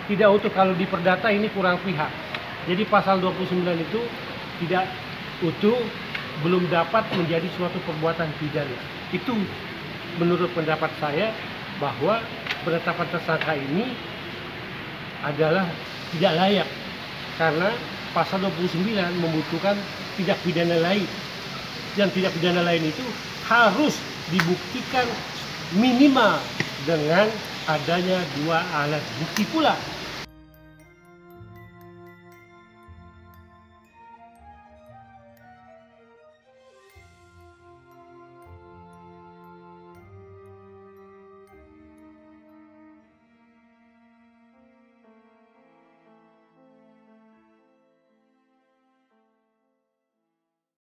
tidak utuh. Kalau di perdata ini kurang pihak. Jadi pasal 29 itu tidak utuh, belum dapat menjadi suatu perbuatan pidana. Itu menurut pendapat saya bahwa penetapan tersangka ini adalah tidak layak karena pasal 29 membutuhkan tindak pidana lain. Yang tindak pidana lain itu harus dibuktikan minimal dengan adanya 2 alat bukti pula.